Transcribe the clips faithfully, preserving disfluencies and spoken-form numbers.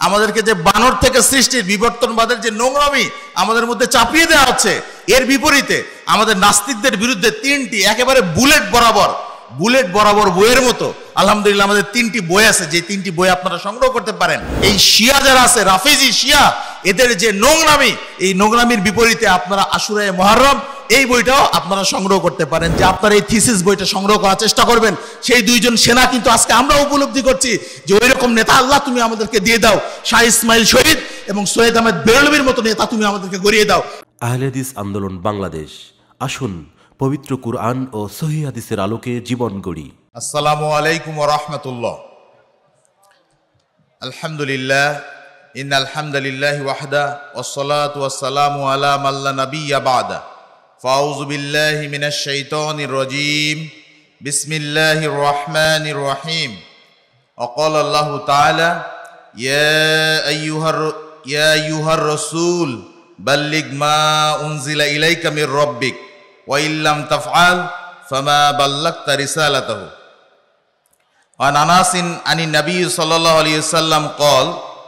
আমাদেরকে যে বানর থেকে সৃষ্টির বিবর্তনবাদের যে নোংরামি আমাদের মধ্যে চাপিয়ে দেওয়া হচ্ছে, এর বিপরীতে আমাদের নাস্তিকদের বিরুদ্ধে তিনটি একেবারে বুলেট বরাবর বুলেট বরাবর বইয়ের মতো আলহামদুলিল্লাহ আমাদের তিনটি বই আছে, যে তিনটি বই আপনারা সংগ্রহ করতে পারেন। এই শিয়া যারা আছে, রাফেজি শিয়া, এদের যে নোংরামি, এই নোংরামির বিপরীতে আপনারা আশুরায়ে মুহররম এই বইটাও আপনারা সংগ্রহ করতে পারেন। যে আপনারা এই থিসিস বইটা সংগ্রহ করার চেষ্টা করবেন। সেই দুইজন সেনা কিন্তু আজকে আমরা উপলব্ধি করছি যে ওই রকম নেতা আল্লাহ তুমি আমাদেরকে দিয়ে দাও। শাহ ইসমাইল শহীদ এবং সৈয়দ আহমেদ বেরলভীর মতো নেতা তুমি আমাদেরকে গড়িয়ে দাও। আহলে হাদিস আন্দোলন বাংলাদেশ, আসুন পবিত্র কুরআন ও সহিহ হাদিসের আলোকে জীবন গড়ি। আসসালামু আলাইকুম ওয়া রাহমাতুল্লাহ। আলহামদুলিল্লাহ, ইন্নাল হামদালিল্লাহি ওয়াহদা ওয়াসসালাতু ওয়াসসালামু আলা মান লা নাবিয়্যা বা'দা। ফাউযু বিল্লাহি মিনাশ শাইতানির রাজীম। বিসমিল্লাহির রাহমানির রাহিম। ওয়া ক্বালা আল্লাহু তাআলা ইয়া আইয়ুহার ইয়া আইয়ুহার রাসূল বাল্লিগ মা উনজিলা ইলাইকা মির রাব্বিক ওয়া ইল্লাম তাফআল ফামা বাল্লাগতা রিসালাতাহু। আন আনাসিন আনি নবী সাল্লাল্লাহু আলাইহি ওয়াসাল্লাম قال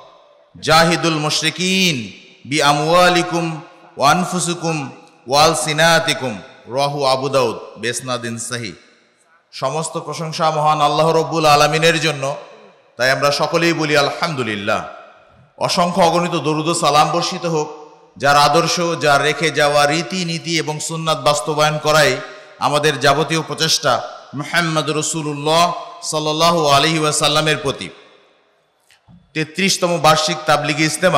জাহিদুল মুশরিকিন বিআমওয়ালিকুম ওয়া আনফুসিকুম ওয়া আলসিনাতিকুম, রাহু আবু দাউদ বিসনাদিন সহিহ। সমস্ত প্রশংসা মহান আল্লাহ রাব্বুল আলামিনের জন্য, তাই আমরা সকলেই বলি আলহামদুলিল্লাহ। অসংখ্য অগণিত দরুদ ও সালাম বর্ষিত হোক যার আদর্শ, যার রেখে যাওয়া রীতি নীতি এবং সুন্নাত বাস্তবায়ন করাই আমাদের যাবতীয় প্রচেষ্টা মুহাম্মদ রাসূলুল্লাহ সাল্লাল্লাহু আলাইহি ওয়াসাল্লামের প্রতি। তেত্রিশতম বার্ষিক তাবলিগি ইজতেমা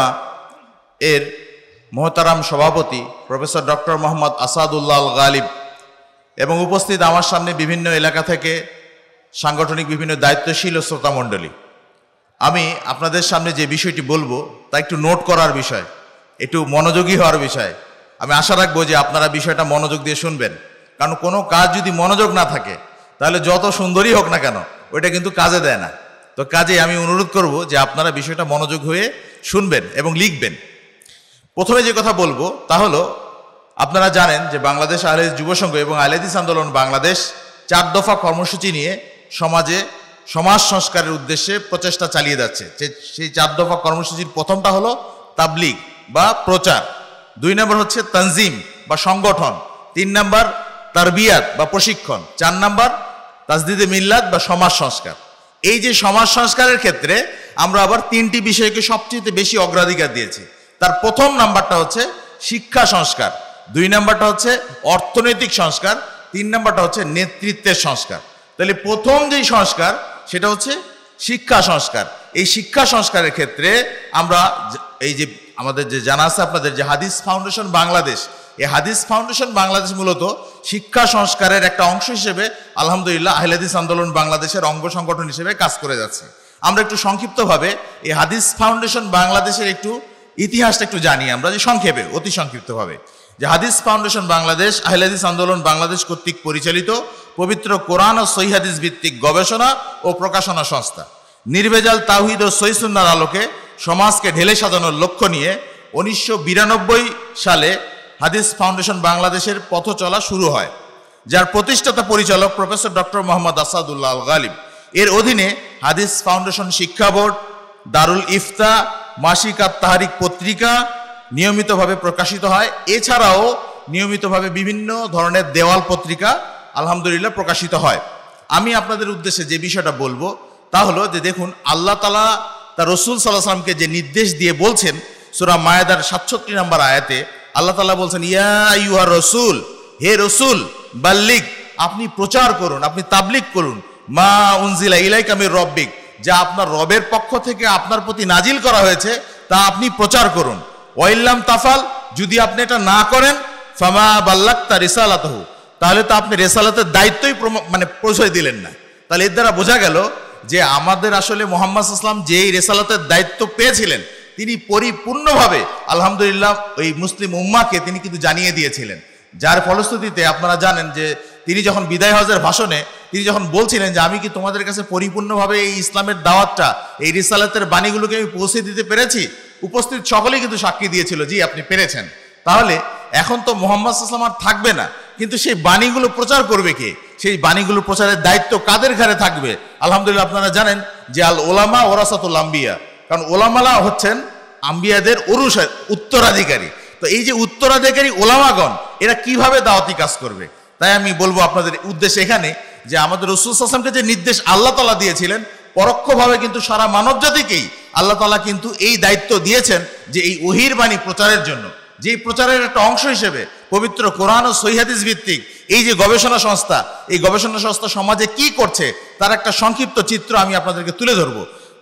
এর মহতারাম সভাপতি প্রফেসর ডক্টর মোহাম্মদ আসাদুল্লাহ আল গালিব এবং উপস্থিত আমার সামনে বিভিন্ন এলাকা থেকে সাংগঠনিক বিভিন্ন দায়িত্বশীল ও শ্রোতামণ্ডলী, আমি আপনাদের সামনে যে বিষয়টি বলবো তা একটু নোট করার বিষয়, একটু মনোযোগী হওয়ার বিষয়। আমি আশা রাখবো যে আপনারা বিষয়টা মনোযোগ দিয়ে শুনবেন, কারণ কোনো কাজ যদি মনোযোগ না থাকে তাহলে যত সুন্দরই হোক না কেন ওইটা কিন্তু কাজে দেয় না। তো কাজে আমি অনুরোধ করব যে আপনারা বিষয়টা মনোযোগ হয়ে শুনবেন এবং লিখবেন। প্রথমে যে কথা বলবো তা হলো, আপনারা জানেন যে বাংলাদেশ আহলে হাদিস যুব সংঘ এবং আহলে হাদিস আন্দোলন বাংলাদেশ চার দফা কর্মসূচি নিয়ে সমাজে সমাজ সংস্কারের উদ্দেশ্যে প্রচেষ্টা চালিয়ে যাচ্ছে। সেই চার দফা কর্মসূচির প্রথমটা হলো তাবলিগ বা প্রচার, দুই নম্বর হচ্ছে তানজিম বা সংগঠন, তিন নম্বর তারবিয়াত বা প্রশিক্ষণ, চার নম্বর তাজদিদে মিল্লাত বা সমাজ সংস্কার। এই যে সমাজ সংস্কারের ক্ষেত্রে আমরা আবার তিনটি বিষয়কে সবচেয়ে বেশি অগ্রাধিকার দিয়েছি। তার প্রথম নাম্বারটা হচ্ছে শিক্ষা সংস্কার, দুই নাম্বারটা হচ্ছে অর্থনৈতিক সংস্কার, তিন নাম্বারটা হচ্ছে নেতৃত্বের সংস্কার। তাহলে প্রথম যেই সংস্কার সেটা হচ্ছে শিক্ষা সংস্কার। এই শিক্ষা সংস্কারের ক্ষেত্রে আমরা এই যে আমাদের যে জানা আছে আপনাদের যে হাদিস ফাউন্ডেশন বাংলাদেশ, এই হাদিস ফাউন্ডেশন বাংলাদেশ মূলত শিক্ষা সংস্কারের একটা অংশ হিসেবে আলহামদুলিল্লাহ আহলে হাদিস আন্দোলন বাংলাদেশের অঙ্গ সংগঠন হিসেবে কাজ করে যাচ্ছে। আমরা একটু সংক্ষিপ্তভাবে এই হাদিস ফাউন্ডেশন বাংলাদেশের একটু ইতিহাসটা একটু জানি আমরা, যে সংক্ষেপে অতি সংক্ষিপ্তভাবে, যে হাদিস ফাউন্ডেশন বাংলাদেশ আহলে হাদিস আন্দোলন বাংলাদেশ কর্তৃক পরিচালিত পবিত্র কোরআন ও সহিহ হাদিস ভিত্তিক গবেষণা ও প্রকাশনা সংস্থা। নির্ভেজাল তাওহীদ ও সহিহ সুন্নাহর আলোকে সমাজকে ঢেলে সাজানোর লক্ষ্য নিয়ে উনিশশো বিরানব্বই সালে হাদিস ফাউন্ডেশন বাংলাদেশের পথ চলা শুরু হয়, যার প্রতিষ্ঠাতা পরিচালক প্রফেসর ডক্টর মোহাম্মদ আসাদুল্লাহ আল গালিব। এর অধীনে হাদিস ফাউন্ডেশন শিক্ষা বোর্ড, দারুল ইফতা, মাসিক আত তাহরিক পত্রিকা নিয়মিতভাবে প্রকাশিত হয়। এছাড়াও নিয়মিতভাবে বিভিন্ন ধরনের দেওয়াল পত্রিকা আলহামদুলিল্লাহ প্রকাশিত হয়। আমি আপনাদের উদ্দেশ্যে যে বিষয়টা বলবো তা হলো যে দেখুন, আল্লাহ তাআলা তার রাসূল সাল্লাল্লাহু আলাইহি ওয়াসাল্লামকে যে নির্দেশ দিয়ে বলছেন সূরা মায়েদার সাতষট্টি নম্বর আয়াতে আল্লাহ তাআলা বলছেন, ইয়া আইয়ুহার রাসূল, হে রাসূল, বাল্লিগ, আপনি প্রচার করুন, আপনি তাবলিগ করুন, মা উনজিলা ইলাইকা মির রাব্বিক, যা আপনার রবের পক্ষ থেকে আপনার প্রতি নাজিল করা হয়েছে তা আপনি প্রচার করুন। ওয়া ইল্লাম তাফাল, যদি আপনি এটা না করেন, ফামা বাল্লাগতা রিসালাতাহু, তাহলে তো আপনি রিসালাতের দায়িত্বই মানে পৌঁছে দিলেন না। তাহলে এর দ্বারা বোঝা গেল যে আমাদের আসলে মুহাম্মদ সাল্লাল্লাহু আলাইহি ওয়াসাল্লাম যেই রিসালাতের দায়িত্ব পেয়েছিলেন তিনি পরিপূর্ণভাবে আলহামদুলিল্লাহ ওই মুসলিম উম্মাহকে তিনি কিন্তু জানিয়ে দিয়েছিলেন। যার ফলশ্রুতিতে আপনারা জানেন যে তিনি যখন বিদায় হজের ভাষণে তিনি যখন বলছিলেন যে আমি কি তোমাদের কাছে পরিপূর্ণভাবে এই ইসলামের দাওয়াতটা, এই রিসালাতের বাণীগুলোকে আমি পৌঁছে দিতে পেরেছি, উপস্থিত সকলেই কিন্তু সাক্ষী দিয়েছিল জি আপনি পেরেছেন। তাহলে এখন তো মুহাম্মদ সাল্লাল্লাহু আলাইহি ওয়াসাল্লাম আর থাকবে না, কিন্তু সেই বাণীগুলো প্রচার করবে কে? সেই বাণীগুলো প্রচারের দায়িত্ব কাদের ঘাড়ে থাকবে? আলহামদুলিল্লাহ আপনারা জানেন যে আল ওলামা ওরাসাতুল আম্বিয়া, কারণ ওলামারা হচ্ছেন আম্বিয়াদের ওরুস উত্তরাধিকারী। তো এই যে উত্তরাধিকারী ওলামাগণ এরা কিভাবে দাওয়াতি কাজ করবে, তাই আমি বলবো আপনাদের উদ্দেশ্যে এখানে যে আমাদের রাসূল সাল্লাল্লাহু আলাইহি ওয়াসাল্লামকে যে নির্দেশ আল্লাহ তাআলা দিয়েছিলেন, পরোক্ষভাবে কিন্তু সারা মানব জাতিকেই আল্লাহ তাআলা কিন্তু এই দায়িত্ব দিয়েছেন যে এই ওহীর বাণী প্রচারের জন্য, যে প্রচারের একটা অংশ হিসেবে পবিত্র কোরআন ও সহিহ হাদিস ভিত্তিক এই যে গবেষণা সংস্থা, এই গবেষণা সংস্থা সমাজে কি করছে তার একটা সংক্ষিপ্ত চিত্র আমি আপনাদেরকে তুলে ধরবো।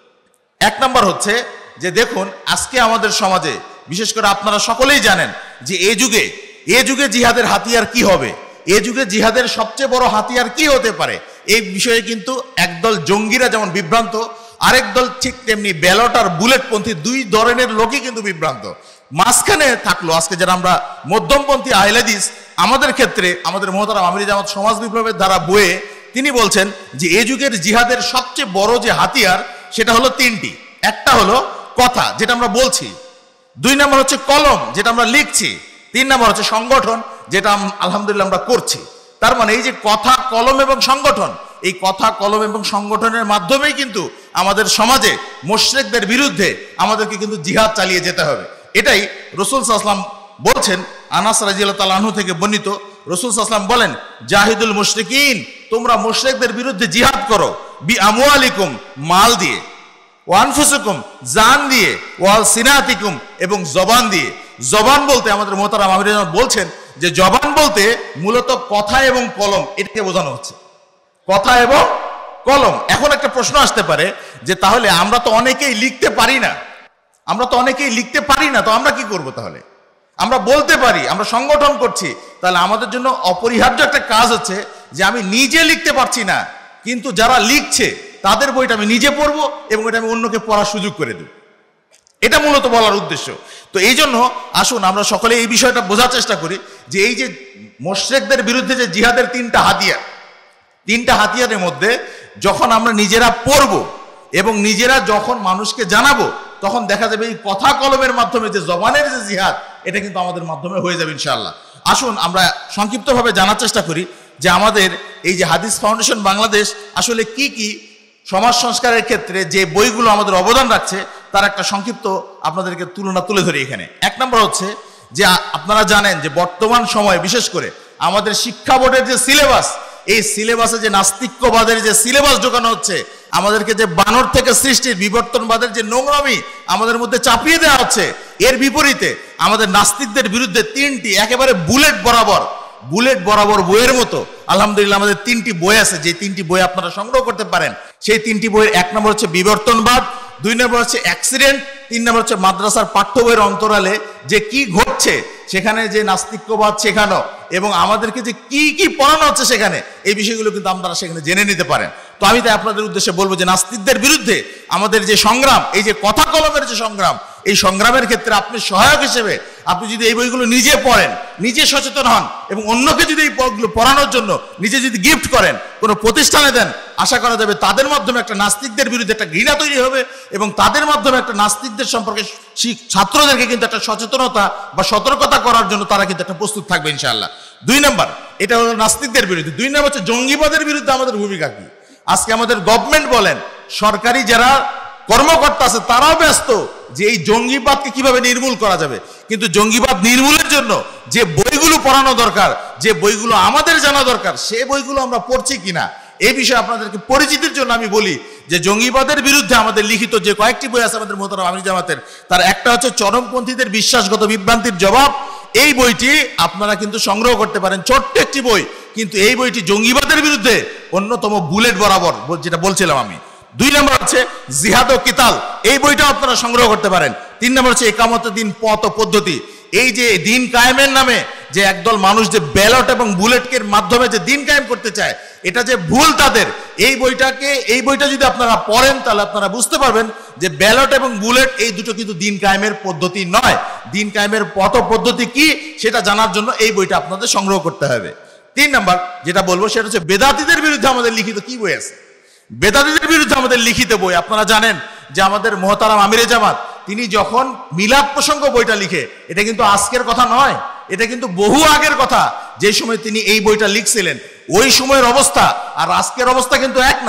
এক নম্বর হচ্ছে যে দেখুন, আজকে আমাদের সমাজে বিশেষ করে আপনারা সকলেই জানেন যে এ যুগে এ যুগে জিহাদের হাতিয়ার কি হবে, এ যুগে জিহাদের সবচেয়ে বড় হাতিয়ার কি হতে পারে, এই বিষয়ে কিন্তু একদল জঙ্গিরা যেমন বিভ্রান্ত, আরেক দল ঠিক তেমনি ব্যালট আর বুলেটপন্থী দুই ধরনের লোকই কিন্তু বিভ্রান্ত। মাঝখানে থাকলো আজকে যারা আমরা মধ্যমপন্থী আহলে হাদিস, আমাদের ক্ষেত্রে আমাদের মুহতারাম আমিরে জামাত সমাজ বিপ্লবের দ্বারা বয়ে তিনি বলছেন যে এ যুগের জিহাদের সবচেয়ে বড় যে হাতিয়ার সেটা হলো তিনটি। একটা হলো কথা, যেটা আমরা বলছি, দুই নম্বর হচ্ছে কলম, যেটা আমরা লিখছি, তিন নম্বর হচ্ছে সংগঠন, যেটা আলহামদুলিল্লাহ আমরা করছি। তার মানে এই যে কথা, কলম এবং সংগঠন, এই কথা, কলম এবং সংগঠনের মাধ্যমেই কিন্তু আমাদের সমাজে মুশরিকদের বিরুদ্ধে আমাদেরকে কিন্তু জিহাদ চালিয়ে যেতে হবে। এটাই রাসূল সাল্লাল্লাহু আলাইহি ওয়াসাল্লাম বলছেন। আনাস রাদিয়াল্লাহু তাআলা আনহু থেকে বর্ণিত, রাসূল সাল্লাল্লাহু আলাইহি ওয়াসাল্লাম বলেন, জাহিদুল মুশরিকিন, তোমরা মুশরিকদের বিরুদ্ধে জিহাদ করো, বি আমওয়ালিকুম, মাল দিয়ে, ওয়া আনফুসিকুম, জান দিয়ে, ওয়া আলসিনাতিকুম, এবং জবান দিয়ে। জবান বলতে আমাদের মুহতারাম আমিরে জামাত বলছেন যে জবান বলতে মূলত কথা এবং কলম, এটাকে বোঝানো হচ্ছে, কথা এবং কলম। এখন একটা প্রশ্ন আসতে পারে যে তাহলে আমরা তো অনেকেই লিখতে পারি না, আমরা তো অনেকেই লিখতে পারি না, তো আমরা কি করব? তাহলে আমরা বলতে পারি, আমরা সংগঠন করছি, তাহলে আমাদের জন্য অপরিহার্য একটা কাজ হচ্ছে যে আমি নিজে লিখতে পারছি না, কিন্তু যারা লিখছে তাদের বইটা আমি নিজে পড়বো এবং এটা আমি অন্যকে পড়ার সুযোগ করে দেব। এটা মূলত বলার উদ্দেশ্য। তো এই জন্য আসুন আমরা সকলে এই বিষয়টা বোঝার চেষ্টা করি যে এই যে মুশরিকদের বিরুদ্ধে যে জিহাদের তিনটা হাতিয়ার, তিনটা হাতিয়ারের মধ্যে যখন আমরা নিজেরা পড়ব এবং নিজেরা যখন মানুষকে জানাবো, তখন দেখা যাবে এই কথা কলমের মাধ্যমে যে জবানের যে জিহাদ, এটা কিন্তু আমাদের মাধ্যমে হয়ে যাবে ইনশাআল্লাহ। আসুন আমরা সংক্ষিপ্তভাবে জানার চেষ্টা করি যে আমাদের এই যে হাদিস ফাউন্ডেশন বাংলাদেশ আসলে কি কি সমাজ সংস্কারের ক্ষেত্রে যে বইগুলো আমাদের অবদান রাখছে তার একটা সংক্ষিপ্ত আপনাদেরকে তুলনা তুলে ধরি এখানে। এক নম্বর হচ্ছে যে আপনারা জানেন যে বর্তমান সময়ে বিশেষ করে আমাদের শিক্ষা বোর্ডের যে সিলেবাস, এই সিলেবাসে যে নাস্তিক্যবাদের যে সিলেবাস ঢোকানো হচ্ছে, আমাদেরকে যে বানর থেকে সৃষ্টির বিবর্তনবাদের যে নোংরামি আমাদের মধ্যে চাপিয়ে দেওয়া হচ্ছে, এর বিপরীতে আমাদের নাস্তিকদের বিরুদ্ধে তিনটি একেবারে বুলেট বরাবর বুলেট বরাবর বইয়ের মতো আলহামদুলিল্লাহ আমাদের তিনটি বই আছে, যে তিনটি বই আপনারা সংগ্রহ করতে পারেন। সেই তিনটি বইয়ের এক নম্বর হচ্ছে বিবর্তনবাদ, দুই নম্বর হচ্ছে অ্যাক্সিডেন্ট, তিন নম্বর হচ্ছে মাদ্রাসার পাঠ্য বইয়ের অন্তরালে যে কি ঘটছে, সেখানে যে নাস্তিক্যবাদ শেখানো এবং আমাদেরকে যে কি কি পড়ানো হচ্ছে সেখানে, এই বিষয়গুলো কিন্তু আপনারা সেখানে জেনে নিতে পারেন। তো আমি তাই আপনাদের উদ্দেশ্যে বলবো যে নাস্তিকদের বিরুদ্ধে আমাদের যে সংগ্রাম, এই যে কথা কলমের যে সংগ্রাম, এই সংগ্রামের ক্ষেত্রে আপনি সহায়ক হিসেবে আপনি যদি এই বইগুলো নিজে পড়েন, নিজে সচেতন হন এবং অন্যকে যদি এই বইগুলো পড়ানোর জন্য নিজে যদি গিফট করেন, কোনো প্রতিষ্ঠানে দেন, আশা করা যাবে তাদের মাধ্যমে একটা নাস্তিকদের বিরুদ্ধে একটা ঘৃণা তৈরি হবে এবং তাদের মাধ্যমে একটা নাস্তিকদের সম্পর্কে ছাত্রদেরকে কিন্তু একটা সচেতনতা বা সতর্কতা করার জন্য তারা কিন্তু একটা প্রস্তুত থাকবে ইনশাআল্লাহ। দুই নম্বর, এটা হলো নাস্তিকদের বিরুদ্ধে। দুই নম্বর হচ্ছে জঙ্গিবাদের বিরুদ্ধে আমাদের ভূমিকা কি। আজকে আমাদের গভর্নমেন্ট বলেন, সরকারি যারা কর্মকর্তা আছে তারাও ব্যস্ত যে এই জঙ্গিবাদকে কিভাবে নির্মূল করা যাবে, কিন্তু জঙ্গিবাদ নির্মূলের জন্য যে বইগুলো পড়ানো দরকার, যে বইগুলো আমাদের জানা দরকার, সে বইগুলো আমরা পড়ছি কিনা, এই বিষয়ে আপনাদেরকে পরিচিতির জন্য আমি বলি যে জঙ্গিবাদের বিরুদ্ধে আমাদের লিখিত যে কয়েকটি বই আছে আমাদের মুহতারাম আমির জামাতের, তার একটা হচ্ছে চরমপন্থীদের বিশ্বাসগত বিভ্রান্তির জবাব। এই বইটি আপনারা কিন্তু সংগ্রহ করতে পারেন, ছোট্ট একটি বই, কিন্তু এই বইটি জঙ্গিবাদের বিরুদ্ধে অন্যতম বুলেট বরাবর, যেটা বলছিলাম আমি। দুই নম্বর হচ্ছে জিহাদ ও কিতাল, এই বইটাও আপনারা সংগ্রহ করতে পারেন। তিন নম্বর হচ্ছে একামত দিন পথ ও পদ্ধতি, এই যে দিন কায়েমের নামে যে একদল মানুষ যে ব্যালট এবং বুলেটের মাধ্যমে যে দিন কায়েম করতে চায়, এটা যে ভুল তাদের, এই বইটাকে এই বইটা যদি আপনারা পড়েন তাহলে আপনারা বুঝতে পারবেন যে ব্যালট এবং বুলেট এই দুটো কিন্তু দিন কায়েমের পদ্ধতি নয়। দিন কায়েমের পথ ও পদ্ধতি কি সেটা জানার জন্য এই বইটা আপনাদের সংগ্রহ করতে হবে। তিন নম্বর যেটা বলবো সেটা হচ্ছে বেদাতীদের বিরুদ্ধে আমাদের লিখিত কি বই আছে। বেদাতীদের বিরুদ্ধে আমাদের লিখিত বই, আপনারা জানেন যে আমাদের মুহতারাম আমিরে জামাত তিনি যখন মিলাদ প্রসঙ্গ বইটা লিখে, এটা কিন্তু আজকের কথা নয়, এটা কিন্তু বহু আগের কথা। যে সময় তিনি এই বইটা লিখছিলেন ওই সময়ের অবস্থা আর আজকের অবস্থা কিন্তু এক না।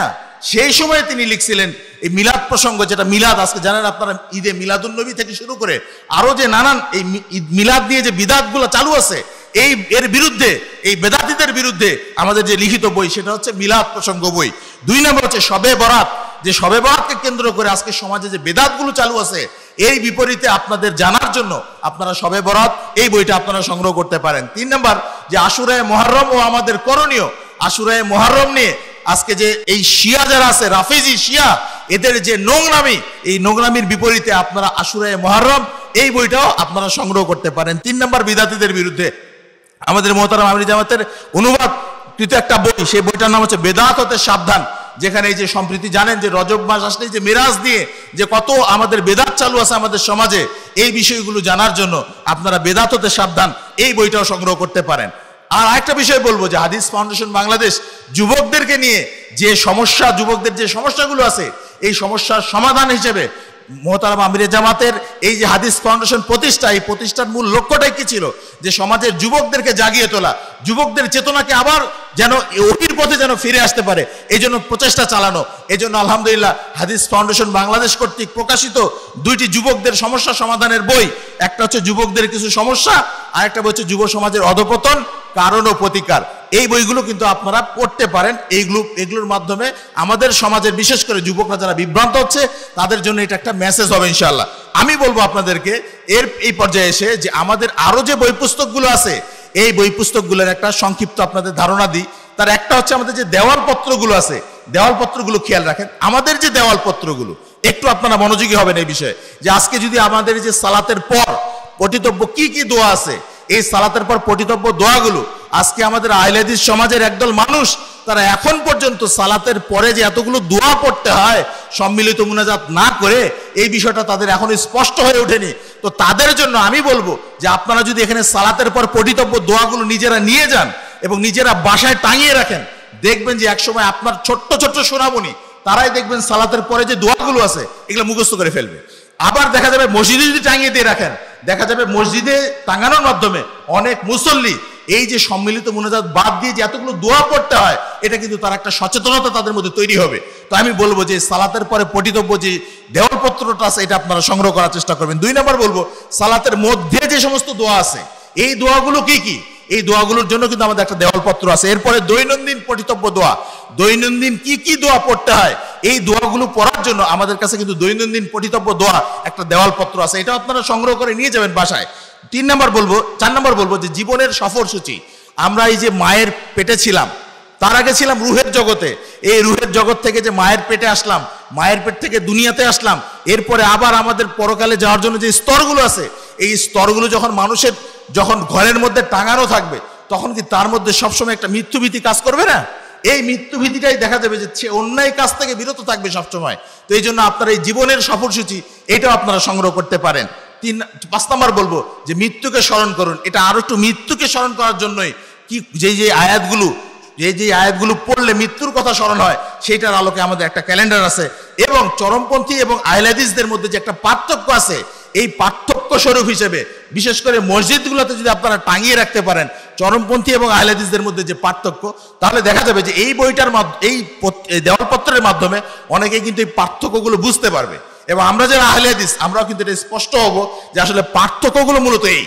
সেই সময়ে তিনি লিখছিলেন এই মিলাদ প্রসঙ্গ, যেটা মিলাদ আজকে জানেন আপনারা, ঈদে মিলাদুন্নবী থেকে শুরু করে আরো যে নানান এই মিলাদ নিয়ে যে বিদাতগুলো চালু আছে, এই এর বিরুদ্ধে, এই বেদাতীদের বিরুদ্ধে আমাদের যে লিখিত বই সেটা হচ্ছে মিলাদ প্রসঙ্গ বই। দুই নম্বর হচ্ছে শবে বরাত, যে শবে বরাতকে কেন্দ্র করে আজকে সমাজে যে বেদাতগুলো চালু আছে এই বিপরীতে আপনাদের জানার জন্য আপনারা শবে বরাত এই বইটা আপনারা সংগ্রহ করতে পারেন। তিন নম্বর যে আশুরায়ে মুহররম ও আমাদের করণীয়, আশুরায়ে মুহররম নিয়ে আজকে যে এই শিয়া যারা আছে, রাফেজি শিয়া, এদের যে নোংরামি, এই নোংরামির বিপরীতে আপনারা আশুরায়ে মুহররম এই বইটাও আপনারা সংগ্রহ করতে পারেন। তিন নম্বর বিদাতীদের বিরুদ্ধে আমাদের মুহতারাম আমিরি জামাতের অনুবাদকৃত একটা বই, সেই বইটার নাম হচ্ছে বেদাত হতে সাবধান, যেখানে এই যে সম্প্রতি জানেন যে রজব মাস আসলে যে মিরাজ দিয়ে যে কত আমাদের বেদাত চালু আছে আমাদের সমাজে, এই বিষয়গুলো জানার জন্য আপনারা বেদাত হতে সাবধান এই বইটাও সংগ্রহ করতে পারেন। আর একটা বিষয় বলবো যে হাদিস ফাউন্ডেশন বাংলাদেশ যুবকদেরকে নিয়ে যে সমস্যা, যুবকদের যে সমস্যাগুলো আছে এই সমস্যার সমাধান হিসেবে মুহতারাম আমিরে জামাতের এই যে হাদিস ফাউন্ডেশন প্রতিষ্ঠা, এই প্রতিষ্ঠার মূল লক্ষ্যটাই কি ছিল, যে সমাজের যুবকদেরকে জাগিয়ে তোলা, যুবকদের চেতনাকে আবার যেন ওহির পথে যেন ফিরে আসতে পারে, এই জন্য প্রচেষ্টা চালানো। এই জন্য আলহামদুলিল্লাহ হাদিস ফাউন্ডেশন বাংলাদেশ কর্তৃক প্রকাশিত দুইটি যুবকদের সমস্যা সমাধানের বই, একটা হচ্ছে যুবকদের কিছু সমস্যা, আর একটা হচ্ছে যুব সমাজের অধপতন কারণ ও প্রতিকার। এই বইগুলো কিন্তু আপনারা পড়তে পারেন। এইগুলো এগুলোর মাধ্যমে আমাদের সমাজের বিশেষ করে যুবকরা যারা বিভ্রান্ত হচ্ছে তাদের জন্য এটা একটা মেসেজ হবে ইনশাআল্লাহ। আমি বলবো আপনাদেরকে এর এই পর্যায়ে এসে যে আমাদের আরো যে বই পুস্তকগুলো আছে এই বই পুস্তকগুলোর একটা সংক্ষিপ্ত আপনাদের ধারণা দিই। তার একটা হচ্ছে আমাদের যে দেওয়াল পত্রগুলো আছে, দেওয়াল পত্রগুলো খেয়াল রাখেন। আমাদের যে দেওয়াল পত্রগুলো একটু আপনারা মনোযোগী হবেন এই বিষয়ে, যে আজকে যদি আমাদের যে সালাতের পর পঠিতব্য কি কি দোয়া আছে, এই সালাতের পর পঠিতব্য দোয়াগুলো আজকে আমাদের আহলে হাদিস সমাজের একদল মানুষ তারা এখন পর্যন্ত সালাতের পরে যে এতগুলো দোয়া পড়তে হয় সম্মিলিত মুনাজাত না করে, এই বিষয়টা তাদের এখনো স্পষ্ট হয়ে ওঠেনি। তো তাদের জন্য আমি বলবো যে আপনারা যদি এখানে সালাতের পর পঠিতব্য দোয়াগুলো নিজেরা নিয়ে যান এবং নিজেরা বাসায় টাঙিয়ে রাখেন, দেখবেন যে একসময় আপনার ছোট্ট ছোট্ট সোনামণি তারাই দেখবেন সালাতের পরে যে দোয়াগুলো আছে এগুলো মুখস্থ করে ফেলবে। আবার দেখা যাবে মসজিদে যদি টাঙিয়ে দিয়ে রাখেন, দেখা যাবে মসজিদে টাঙানোর মাধ্যমে অনেক মুসল্লি এই যে সম্মিলিত মুনাজাত বাদ দিয়ে যে এতগুলো দোয়া পড়তে হয়, এটা কিন্তু তার একটা সচেতনতা তাদের মধ্যে তৈরি হবে। তো আমি বলবো যে সালাতের পরে পঠিতব্য যে দেওয়ালপত্রটা আছে এটা আপনারা সংগ্রহ করার চেষ্টা করবেন। দুই নম্বর বলবো সালাতের মধ্যে যে সমস্ত দোয়া আছে এই দোয়াগুলো কি কি, এই দোয়াগুলোর জন্য কিন্তু আমাদের একটা দেওয়ালপত্র আছে। এরপরে দৈনন্দিন পঠিতব্য দোয়া, দৈনন্দিন কি কি দোয়া পড়তে হয় এই দোয়াগুলো পড়ার জন্য আমাদের কাছে কিন্তু দৈনন্দিন পঠিতব্য দোয়া একটা দেওয়ালপত্র আছে, এটা আপনারা সংগ্রহ করে নিয়ে যাবেন বাসায়। তিন নম্বর বলবো, চার নম্বর বলবো যে জীবনের সফরসূচি। আমরা এই যে মায়ের পেটে ছিলাম, তার আগে ছিলাম রুহের জগতে, এই রুহের জগৎ থেকে যে মায়ের পেটে আসলাম, মায়ের পেট থেকে দুনিয়াতে আসলাম, এরপরে আবার আমাদের পরকালে যাওয়ার জন্য যে স্তরগুলো আছে এই স্তরগুলো যখন মানুষের যখন ঘরের মধ্যে টাঙানো থাকবে তখন কি তার মধ্যে সবসময় একটা মৃত্যুভীতি কাজ করবে না? এই মৃত্যুভীতিটাই দেখা যাবে যে সে অন্যায় কাজ থেকে বিরত থাকবে সবসময়। তো এই জন্য আপনার এই জীবনের সফরসূচি এটাও আপনারা সংগ্রহ করতে পারেন। তিন পাঁচ নম্বর বলবো যে মৃত্যুকে স্মরণ করুন। এটা আরো একটু মৃত্যুকে স্মরণ করার জন্যই কি যে যে আয়াতগুলো যে যে আয়াতগুলো পড়লে মৃত্যুর কথা স্মরণ হয় সেইটার আলোকে আমাদের একটা ক্যালেন্ডার আছে। এবং চরমপন্থী এবং আহলে হাদিসদের মধ্যে যে একটা পার্থক্য আছে, এই পার্থক্য স্বরূপ হিসেবে বিশেষ করে মসজিদগুলোতে যদি আপনারা টাঙিয়ে রাখতে পারেন চরমপন্থী এবং আহলে হাদিসদের মধ্যে যে পার্থক্য, তাহলে দেখা যাবে যে এই বইটার মাধ্যমে এই দেওয়ালপত্রের মাধ্যমে অনেকে কিন্তু এই পার্থক্যগুলো বুঝতে পারবে। এবং আমরা যারা আহলে হাদিস আমরাও কিন্তু এটা স্পষ্ট হব যে আসলে পার্থক্যগুলো মূলত এই।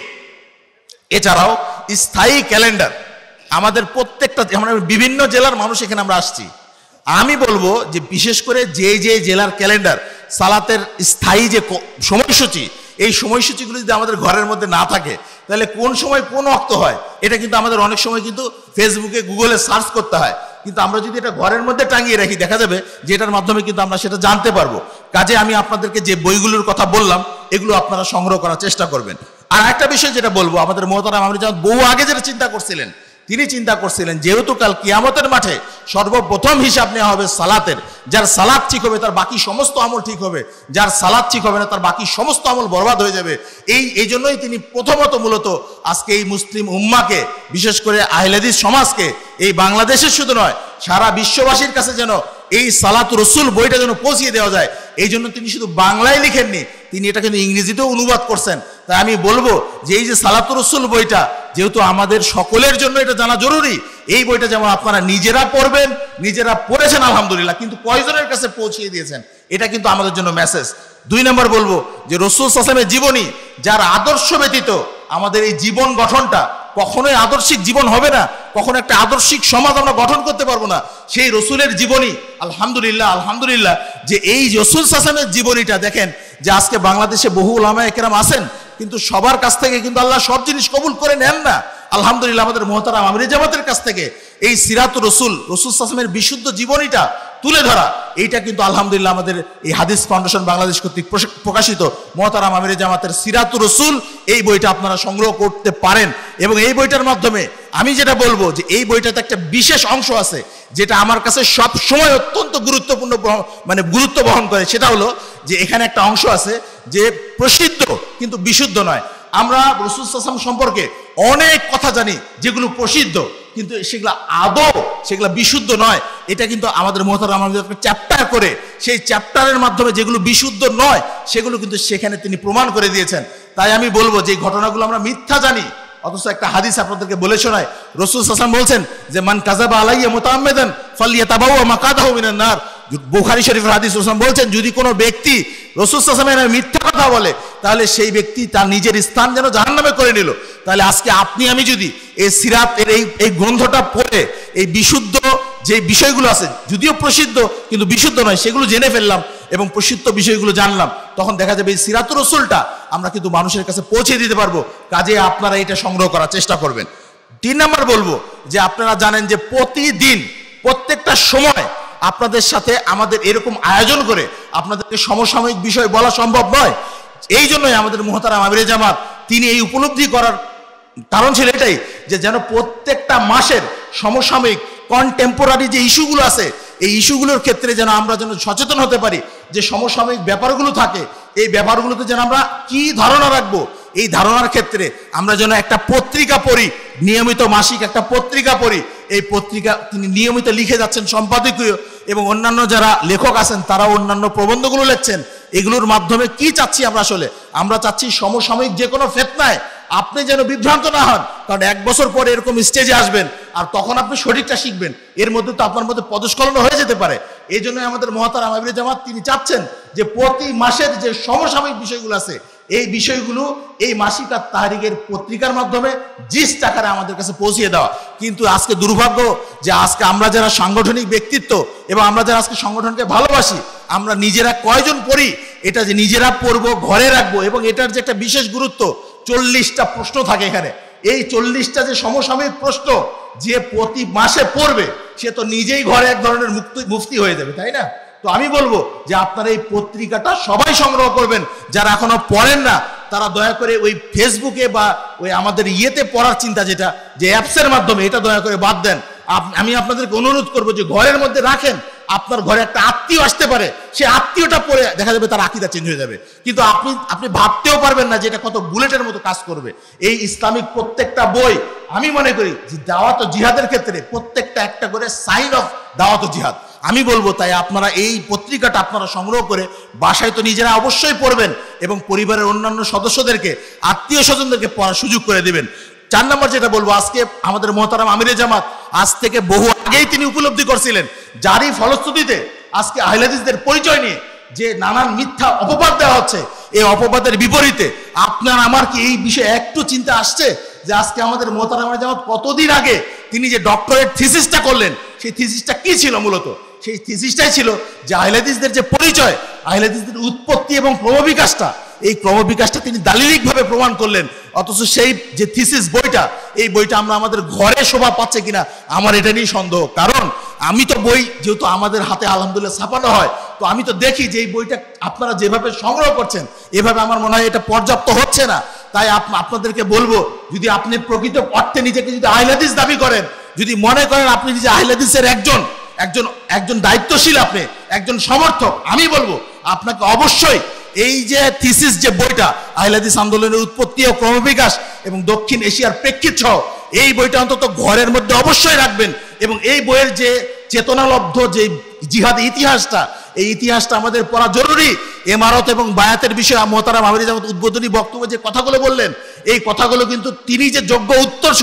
এছাড়াও স্থায়ী ক্যালেন্ডার আমাদের প্রত্যেকটা, আমরা বিভিন্ন জেলার মানুষ এখানে আমরা আসছি, আমি বলবো যে বিশেষ করে যে যে জেলার ক্যালেন্ডার সালাতের স্থায়ী যে সময়সূচি, এই সময়সূচিগুলো যদি আমাদের ঘরের মধ্যে না থাকে তাহলে কোন সময় কোন ওয়াক্ত হয় এটা কিন্তু আমাদের অনেক সময় কিন্তু ফেসবুকে গুগলে সার্চ করতে হয়। কিন্তু আমরা যদি এটা ঘরের মধ্যে টাঙিয়ে রাখি দেখা যাবে যে এটার মাধ্যমে কিন্তু আমরা সেটা জানতে পারবো। কাজে আমি আপনাদেরকে যে বইগুলোর কথা বললাম এগুলো আপনারা সংগ্রহ করার চেষ্টা করবেন। আর একটা বিষয় যেটা বলবো, আমাদের মুহতারাম আমির জামাত বহু আগে যেটা চিন্তা করছিলেন, তিনি চিন্তা করছিলেন যেহেতু কাল কিয়ামতের মাঠে সর্বপ্রথম হিসাব নেওয়া হবে সালাতের, যার সালাত ঠিক হবে তার বাকি সমস্ত আমল ঠিক হবে, যার সালাত ঠিক হবে না তার বাকি সমস্ত আমল বরবাদ হয়ে যাবে। এই এই জন্যই তিনি প্রথমত মূলত আজকে এই মুসলিম উম্মাকে বিশেষ করে আহলে হাদিস সমাজকে এই বাংলাদেশের শুধু নয় সারা বিশ্ববাসীর কাছে যেন এই সালাত রসুল বইটা যেন পৌঁছিয়ে দেওয়া যায়, এই জন্য তিনি শুধু বাংলায় লিখেননি, তিনি এটা কিন্তু ইংরেজিতেও অনুবাদ করছেন। তাই আমি বলবো যে এই যে সালাত রসুল বইটা যেহেতু আমাদের সকলের জন্য এটা জানা জরুরি, এই বইটা যেমন আপনারা নিজেরা পড়বেন, নিজেরা পড়েছেন আলহামদুলিল্লাহ, কিন্তু কয়জনের কাছে পৌঁছিয়ে দিয়েছেন এটা কিন্তু আমাদের জন্য মেসেজ। দুই নম্বর বলবো যে রাসূল সাল্লাল্লাহু আলাইহি ওয়াসাল্লামের জীবনী, যার আদর্শ ব্যতীত আমাদের এই জীবন গঠনটা কখনোই আদর্শিক জীবন হবে না, কখনো একটা আদর্শিক সমাজ আমরা গঠন করতে পারবো না। সেই রসুলের জীবনী আলহামদুলিল্লাহ আলহামদুলিল্লাহ যে এই রাসূল সাল্লাল্লাহু আলাইহি ওয়াসাল্লামের জীবনীটা দেখেন যে আজকে বাংলাদেশে বহু উলামায়ে কেরাম আছেন, কিন্তু সবার কাছ থেকে কিন্তু আল্লাহ সব জিনিস কবুল করে নেন না। আলহামদুলিল্লাহ আমাদের মুহতারাম আমিরে জামাতের কাছ থেকে এই সিরাতুর রাসূল রাসূল সাল্লাল্লাহু আলাইহি ওয়াসাল্লামের বিশুদ্ধ জীবনীটা তুলে ধরা, এইটা কিন্তু আলহামদুলিল্লাহ আমাদের এই হাদিস ফাউন্ডেশন বাংলাদেশ কর্তৃক প্রকাশিত মুহতারাম আমিরে জামাতের সিরাতুর রাসূল, এই বইটা আপনারা সংগ্রহ করতে পারেন। এবং এই বইটার মাধ্যমে আমি যেটা বলবো যে এই বইটাতে একটা বিশেষ অংশ আছে যেটা আমার কাছে সব সময় অত্যন্ত গুরুত্বপূর্ণ মানে গুরুত্ব বহন করে, সেটা হলো যে এখানে একটা অংশ আছে যে প্রসিদ্ধ কিন্তু বিশুদ্ধ নয়। আমরা রাসূল সাল্লাল্লাহু আলাইহি ওয়াসাল্লাম সম্পর্কে অনেক কথা জানি যেগুলো প্রসিদ্ধ, কিন্তু সেগুলো আদৌ সেগুলো বিশুদ্ধ নয়। এটা কিন্তু আমাদের মুহতারাম আমাদের চ্যাপ্টার করে সেই চ্যাপ্টারের মাধ্যমে যেগুলো বিশুদ্ধ নয় সেগুলো কিন্তু সেখানে তিনি প্রমাণ করে দিয়েছেন। তাই আমি বলবো যে ঘটনাগুলো আমরা মিথ্যা জানি, অথচ একটা হাদিস আপনাদেরকে বলে শোনায়। রাসূল সাল্লাল্লাহু আলাইহি ওয়াসাল্লাম বলছেন যে মান কাযাবা আলাইয়া মুতাআম্মিদান ফালইয়াতাবাওয়া মাকাদাহু মিনান নার। বুখারী শরীফের হাদিস রাসূল বলছেন যদি কোনো ব্যক্তি রাসূল সাল্লাল্লাহু আলাইহি ওয়াসাল্লামের মিথ্যা কথা বলে তাহলে সেই ব্যক্তি তার নিজের স্থান যেন জাহান্নামে করে নিল। তাহলে আজকে আপনি আমি যদি এই সিরাতের এই এই গ্রন্থটা পড়ে এই বিশুদ্ধ যে বিষয়গুলো আছে যদিও প্রসিদ্ধ কিন্তু বিশুদ্ধ নয় সেগুলো জেনে ফেললাম এবং প্রসিদ্ধ বিষয়গুলো জানলাম, তখন দেখা যাবে এই সিরাতুর রাসূলটা আমরা কিন্তু মানুষের কাছে পৌঁছে দিতে পারবো। কাজে আপনারা এটা সংগ্রহ করার চেষ্টা করবেন। তিন নম্বর বলবো যে আপনারা জানেন যে প্রতিদিন প্রত্যেকটা সময় আপনাদের সাথে আমাদের এরকম আয়োজন করে আপনাদেরকে সমসাময়িক বিষয় বলা সম্ভব নয়। এই জন্যই আমাদের মুহতারাম আমিরে জামাত তিনি এই উপলব্ধি করার কারণ ছিল এটাই যে যেন প্রত্যেকটা মাসের সমসাময়িক কনটেম্পোরারি যে ইস্যুগুলো আছে এই ইস্যুগুলোর ক্ষেত্রে যেন আমরা যেন সচেতন হতে পারি, যে সমসাময়িক ব্যাপারগুলো থাকে এই ব্যাপারগুলোতে যেন আমরা কি ধারণা রাখবো, এই ধারণার ক্ষেত্রে আমরা যেন একটা পত্রিকা পড়ি, নিয়মিত মাসিক একটা পত্রিকা পড়ি। এই পত্রিকা তিনি নিয়মিত লিখে যাচ্ছেন সম্পাদকীয়, এবং অন্যান্য যারা লেখক আছেন তারা অন্যান্য প্রবন্ধগুলো লিখছেন। এগুলোর মাধ্যমে কি চাচ্ছি আমরা? আসলে আমরা চাচ্ছি সমসাময়িক যে কোনো ফিতনায় আপনি যেন বিভ্রান্ত না হন, কারণ এক বছর পরে এরকম স্টেজে আসবেন আর তখন আপনি সঠিকটা শিখবেন, এর মধ্যে তো আপনার মধ্যে পদস্খলন হয়ে যেতে পারে। এই জন্য আমাদের মুহতারাম আমিরে জামাত তিনি চাচ্ছেন যে প্রতি মাসের যে সমসাময়িক বিষয়গুলো আছে এই বিষয়গুলো এই মাসিক আর তাহরিকের পত্রিকার মাধ্যমে জিস্ট আকারে আমাদের কাছে পৌঁছিয়ে দেওয়া। কিন্তু আজকে দুর্ভাগ্য যে আজকে আমরা যারা সাংগঠনিক ব্যক্তিত্ব এবং আমরা যারা আজকে সংগঠনকে ভালোবাসি আমরা নিজেরা কয়জন পড়ি এটা যে নিজেরা পড়বো ঘরে রাখবো, এবং এটার যে একটা বিশেষ গুরুত্ব চল্লিশটা প্রশ্ন থাকে এখানে। এই চল্লিশটা যে সমসাময়িক প্রশ্ন যে প্রতি মাসে পড়বে সে তো নিজেই ঘরে এক ধরনের মুক্তি মুফতি হয়ে যাবে, তাই না? তো আমি বলবো যে আপনারা এই পত্রিকাটা সবাই সংগ্রহ করবেন, যারা এখনো পড়েন না তারা দয়া করে ওই ফেসবুকে বা ওই আমাদের ইয়েতে পড়ার চিন্তা যেটা যে অ্যাপসের মাধ্যমে এটা দয়া করে বাদ দেন। আমি আপনাদেরকে অনুরোধ করবো যে ঘরের মধ্যে রাখেন, আপনার ঘরে একটা আত্মীয় আসতে পারে, সে আত্মীয়টা পড়ে দেখা যাবে তার আকীদা চেঞ্জ হয়ে যাবে, কিন্তু আপনি আপনি ভাবতেও পারবেন না যে এটা কত বুলেটের মতো কাজ করবে। এই ইসলামিক প্রত্যেকটা বই আমি মনে করি যে দাওয়াত ও জিহাদের ক্ষেত্রে প্রত্যেকটা একটা করে সাইন অফ দাওয়াত ও জিহাদ আমি বলবো। তাই আপনারা এই পত্রিকাটা আপনারা সংগ্রহ করে বাসায় তো নিজেরা অবশ্যই পড়বেন এবং পরিবারের অন্যান্য সদস্যদেরকে আত্মীয় স্বজনদেরকে পড়ার সুযোগ করে দিবেন। চার নম্বর যেটা বলবো, আজকে আমাদের মুহতারাম আমিরে জামাত আজ থেকে বহু আগেই তিনি উপলব্ধি করছিলেন, যারই ফলশ্রুতিতে আজকে আহলে হাদিসদের পরিচয় নিয়ে যে নানান মিথ্যা অপবাদ দেওয়া হচ্ছে, এই অপবাদের বিপরীতে আপনার আমার কি এই বিষয়ে একটু চিন্তা আসছে যে আজকে আমাদের মুহতারাম আমিরে জামাত কতদিন আগে তিনি যে ডক্টরেট থিসিসটা করলেন সেই থিসিসটা কি ছিল? মূলত সেই থিসিসটাই ছিল যে আহলে হাদিসদের যে পরিচয়, আহলে হাদিসদের উৎপত্তি এবং ক্রমবিকাশটা, এই ক্রমবিকাশটা তিনি দালিলিকভাবে প্রমাণ করলেন। অথচ সেই যে থিসিস বইটা, এই বইটা আমরা আমাদের ঘরে শোভা পাচ্ছে কিনা আমার এটা নিয়ে সন্দেহ। কারণ আমি তো বই যেহেতু আমাদের হাতে আলহামদুলিল্লাহ ছাপানো হয়, তো আমি তো দেখি যে এই বইটা আপনারা যেভাবে সংগ্রহ করছেন এভাবে আমার মনে হয় এটা পর্যাপ্ত হচ্ছে না। তাই আপনাদেরকে বলবো, যদি আপনি প্রকৃত অর্থে নিজেকে যদি আহলে হাদিস দাবি করেন, যদি মনে করেন আপনি নিজে আহলে হাদিসের একজন একজন একজন দায়িত্বশীল, আপনি একজন সমর্থক, আমি বলবো আপনাকে অবশ্যই এই যে থিসিস যে বইটা আহলে হাদিস আন্দোলনের উৎপত্তি ও ক্রমবিকাশ এবং দক্ষিণ এশিয়ার প্রেক্ষিত সহ এই বইটা অন্তত ঘরের মধ্যে অবশ্যই রাখবেন। এবং এই বইয়ের যে চেতনালব্ধ যে জিহাদি ইতিহাসটা, এই ইতিহাসটা আমাদের পড়া জরুরি। ইমারত এবং বায়াতের বিষয়ে মুহতারাম আমিরে জামাত উদ্বোধনী বক্তব্যে যে কথাগুলো বললেন, এই কথাগুলো কিন্তু তিনি যে যোগ্য উত্তরসূরি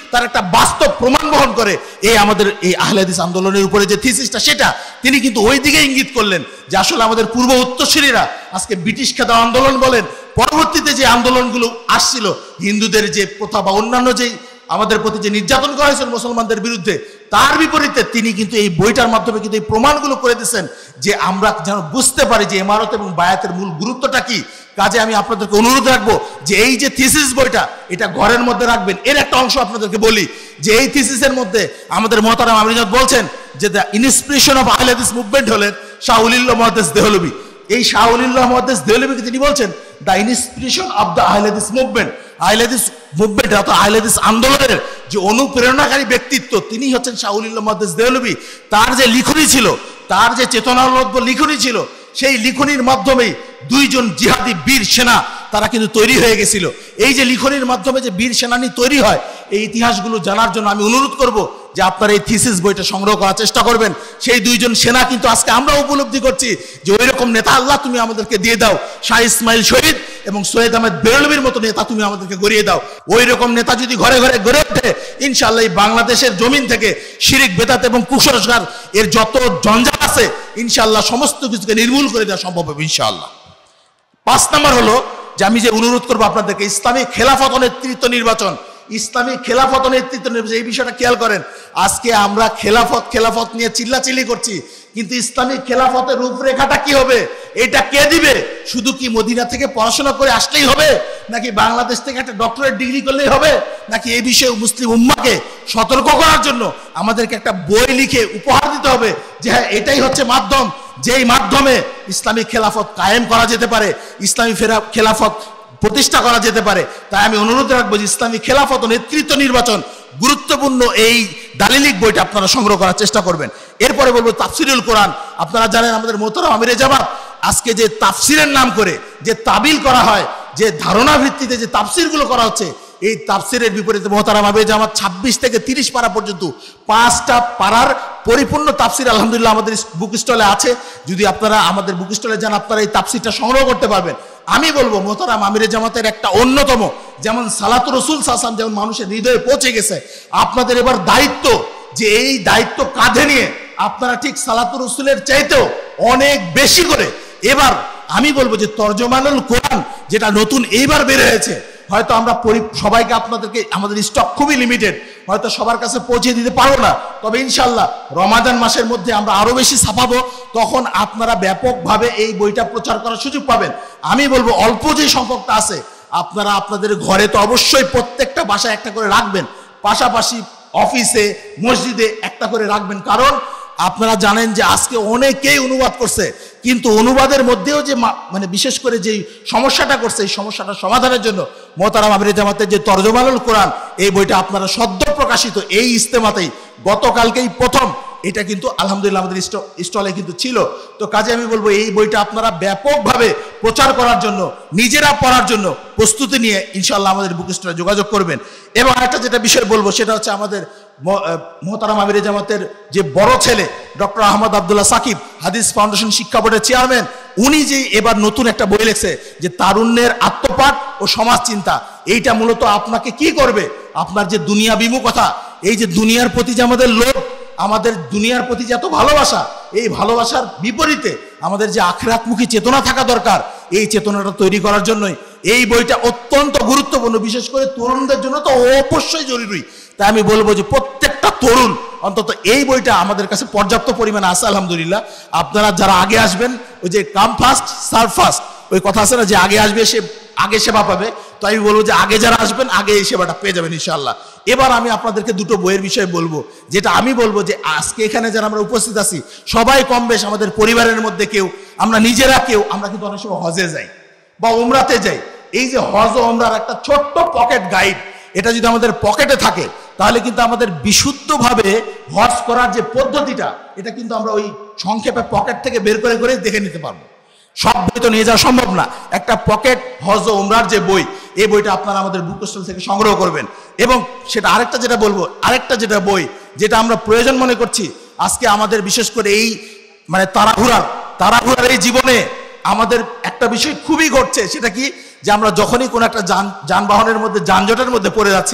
তার একটা বাস্তব প্রমাণ বহন করে এই আমাদের এই আহলে হাদিস আন্দোলনের উপরে যে থিসিসটা, সেটা তিনি কিন্তু ওই দিকে ইঙ্গিত করলেন যে আসলে আমাদের পূর্ব উত্তরসূরিরা আজকে ব্রিটিশ খেদা আন্দোলন বলেন, পরবর্তীতে যে আন্দোলনগুলো আসছিল হিন্দুদের যে প্রথা বা অন্যান্য যেই আমাদের প্রতি যে নির্যাতন করা হয়েছিল মুসলমানদের বিরুদ্ধে, তার বিপরীতে তিনি কিন্তু এই বইটার মাধ্যমে কিন্তু এই প্রমাণগুলো করে দিচ্ছেন যে আমরা যেন বুঝতে পারি যে ইমারত এবং বায়াতের মূল গুরুত্বটা কি। কাজে আমি আপনাদেরকে অনুরোধ রাখবো যে এই যে থিসিস বইটা, এটা ঘরের মধ্যে রাখবেন। এর একটা অংশ আপনাদেরকে বলি যে এই থিসিসের মধ্যে আমাদের মুহতারাম আমির জামাত বলছেন যে দ্য ইন্সপিরেশন অফ আহলে হাদিস মুভমেন্ট হলেন শাহ ওলিউল্লাহ মুহাদ্দিস দেহলভী। এই শাহ ওলিউল্লাহ মুহাদ্দিস দেহলভীকে তিনি বলছেন দ্য ইন্সপিরেশন অফ দ্য আহলে হাদিস মুভমেন্ট। আহলে হাদিস মুভমেন্ট অর্থাৎ আহলে হাদিস আন্দোলনের যে অনুপ্রেরণাকারী ব্যক্তিত্ব, তিনি হচ্ছেন শাহ ওলিউল্লাহ মুহাদ্দিস দেহলভী। তার যে লিখনি ছিল, তার যে চেতনালব্ধ লিখনি ছিল, সেই লিখনির মাধ্যমেই দুইজন জিহাদি বীর সেনা তারা কিন্তু তৈরি হয়ে গেছিল। এই যে লিখনির মাধ্যমে যে বীর সেনানি তৈরি হয়, এই ইতিহাসগুলো জানার জন্য আমি অনুরোধ করব যে আপনারা এই থিসিস বইটা সংগ্রহ করার চেষ্টা করবেন। সেই দুইজন সেনা কিন্তু আজকে আমরা উপলব্ধি করছি যে ওই রকম নেতা আল্লাহ তুমি আমাদেরকে দিয়ে দাও। শাহ ইসমাইল শহীদ এবং সৈয়দ আহমেদ বেরলভীর মতো নেতা তুমি আমাদেরকে গড়িয়ে দাও। ওই রকম নেতা যদি ঘরে ঘরে গড়ে ওঠে, ইনশাআল্লাহ এই বাংলাদেশের জমিন থেকে শিরিক, বেদাত এবং কুসংস্কার এর যত জঞ্জাল আছে ইনশাআল্লাহ সমস্ত কিছুকে নির্মূল করে দেওয়া সম্ভব হবে ইনশাআল্লাহ। পাঁচ নম্বর হলো যে আমি যে অনুরোধ করবো আপনাদেরকে, ইসলামী খেলাফত নেতৃত্ব নির্বাচন। ইসলামী খেলাফত নেতৃত্ব নির্বাচন, এই বিষয়টা খেয়াল করেন। আজকে আমরা খেলাফত খেলাফত নিয়ে চিল্লাচিল্লি করছি, কিন্তু ইসলামী খেলাফতের রূপরেখাটা কি হবে, এটা কে দিবে? শুধু কি মদিনা থেকে পড়াশোনা করে আসলেই হবে, নাকি বাংলাদেশ থেকে একটা ডক্টরেট ডিগ্রি করলেই হবে, নাকি এই বিষয়ে মুসলিম উম্মাকে সতর্ক করার জন্য আমাদেরকে একটা বই লিখে উপহার দিতে হবে যে হ্যাঁ এটাই হচ্ছে মাধ্যম, যেই মাধ্যমে ইসলামী খেলাফত কায়েম করা যেতে পারে, ইসলামী খেলাফত প্রতিষ্ঠা করা যেতে পারে? তাই আমি অনুরোধ রাখবো যে ইসলামী খেলাফত নেতৃত্ব নির্বাচন গুরুত্বপূর্ণ এই দালিলিক বইটা আপনারা সংগ্রহ করার চেষ্টা করবেন। এরপরে বলবো তাফসিরুল কোরআন। আপনারা জানেন আমাদের মোহতারাম আমিরে জামাত আজকে যে তাফসিরের নাম করে যে তাবিল করা হয়, যে ধারণা ভিত্তিতে যে তাফসিরগুলো করা হচ্ছে, এই তাফসিরের বিপরীতে মোহতারাম আমিরে জামাত ছাব্বিশ থেকে তিরিশ পারা পর্যন্ত পাঁচটা পারার পরিপূর্ণ তাফসির আলহামদুলিল্লাহ আমাদের বুক স্টলে আছে। যদি আপনারা আমাদের বুক স্টলে যান, আপনারা এই তাফসিরটা সংগ্রহ করতে পারবেন। আমি বলবো মোহতারাম আমিরে জামাতের একটা অন্যতম, যেমন সালাতুর রাসূল সাল্লাল্লাহু আলাইহি ওয়াসাল্লাম যেমন মানুষের হৃদয়ে পৌঁছে গেছে, আপনাদের এবার দায়িত্ব যে এই দায়িত্ব কাঁধে নিয়ে আপনারা ঠিক সালাতুর রাসূলের চাইতেও অনেক বেশি করে এবার আমি বলবো যে তরজমানুল কোরআন যেটা নতুন এইবার বের হয়েছে, হয়তো আমরা সবাইকে আপনাদেরকে, আমাদের স্টক খুবই লিমিটেড, হয়তো সবার কাছে পৌঁছে দিতে পারবো না, তবে ইনশাল্লাহ রমাদান মাসের মধ্যে আমরা আরো বেশি ছাপাবো, তখন আপনারা ব্যাপকভাবে এই বইটা প্রচার করার সুযোগ পাবেন। আমি বলবো অল্প যে সংখ্যকটা আছে আপনারা আপনাদের ঘরে তো অবশ্যই প্রত্যেকটা বাসায় একটা করে রাখবেন, পাশাপাশি অফিসে মসজিদে একটা করে রাখবেন। কারণ আপনারা জানেন যে আজকে অনেকেই অনুবাদ করছে, কিন্তু অনুবাদের মধ্যেও যে মানে বিশেষ করে যে সমস্যাটা করছে, এই সমস্যাটা সমাধানের জন্য মোহতারাম আমিরে জামাতের যে তরজমানুল কোরআন এই বইটা আপনারা সদ্য প্রকাশিত এই ইজতেমাতেই গতকালকেই প্রথম, এটা কিন্তু আলহামদুলিল্লাহ আমাদের স্টলে কিন্তু ছিল। তো কাজে আমি বলবো এই বইটা আপনারা ব্যাপকভাবে প্রচার করার জন্য, নিজেরা পড়ার জন্য প্রস্তুতি নিয়ে ইনশাআল্লাহ আমাদের বুক স্টলে যোগাযোগ করবেন। এবং একটা যেটা বিষয় বলবো সেটা হচ্ছে আমাদের মোহতারাম আমিরে জামাতের যে বড় ছেলে ডক্টর আহমদ আব্দুল্লাহ সাকিব, হাদিস ফাউন্ডেশন শিক্ষা বোর্ডের চেয়ারম্যান, উনি যে এবার নতুন একটা বই লিখছে যে তারুণ্যের আত্মপাঠ ও সমাজ চিন্তা। এইটা মূলত আপনাকে কি করবে, আপনার যে দুনিয়া বিমুখতা, এই যে দুনিয়ার প্রতি যে আমাদের লোভ, আমাদের দুনিয়ার প্রতি যে এত ভালোবাসা, এই ভালোবাসার বিপরীতে আমাদের যে আখিরাতমুখী চেতনা থাকা দরকার, এই চেতনাটা তৈরি করার জন্যই এই বইটা অত্যন্ত গুরুত্বপূর্ণ, বিশেষ করে তরুণদের জন্য তো অবশ্যই জরুরি। তাই আমি বলবো যে প্রত্যেকটা তরুণ অন্তত এই বইটা আমাদের কাছে পর্যাপ্ত পরিমাণে আছে আলহামদুলিল্লাহ। আপনারা যারা আগে আসবেন, ওই যে কাম ফার্স্ট সার্ভ ফার্স্ট ওই কথা আছে না, যে আগে আসবে সে আগে সেবা পাবে, তো আমি বলবো যে আগে যারা আসবেন আগে এই সেবাটা পেয়ে যাবেন ইনশাআল্লাহ। এবার আমি আপনাদেরকে দুটো বইয়ের বিষয়ে বলবো, যেটা আমি বলবো যে আজকে এখানে যারা আমরা উপস্থিত আছি সবাই কম বেশ আমাদের পরিবারের মধ্যে কেউ, আমরা নিজেরা কেউ, আমরা কিন্তু অনেক সময় হজে যাই বা উমরাতে যাই। এই যে হজ ও উমরার একটা ছোট্ট পকেট গাইড, এটা যদি আমাদের পকেটে থাকে তাহলে কিন্তু আমাদের বিশুদ্ধভাবে হজ করার যে পদ্ধতিটা, এটা কিন্তু আমরা ওই সংক্ষেপে পকেট থেকে বের করে করে দেখে নিতে পারবো। সব বই তো নিয়ে যাওয়া সম্ভব না, একটা পকেট হজ ও উমরার যে বই, এই বইটা আপনারা আমাদের বুক স্টল থেকে সংগ্রহ করবেন। এবং সেটা আরেকটা যেটা বলবো, আরেকটা যেটা বই যেটা আমরা প্রয়োজন মনে করছি আজকে আমাদের, বিশেষ করে এই মানে তাড়াহুড়ার তাড়াহুড়ার এই জীবনে আমাদের একটা বিষয় খুবই ঘটছে, সেটা কি যে আমরা যখনই কোনো একটা যান যানবাহনের মধ্যে যানজটের মধ্যে পড়ে যাচ্ছি,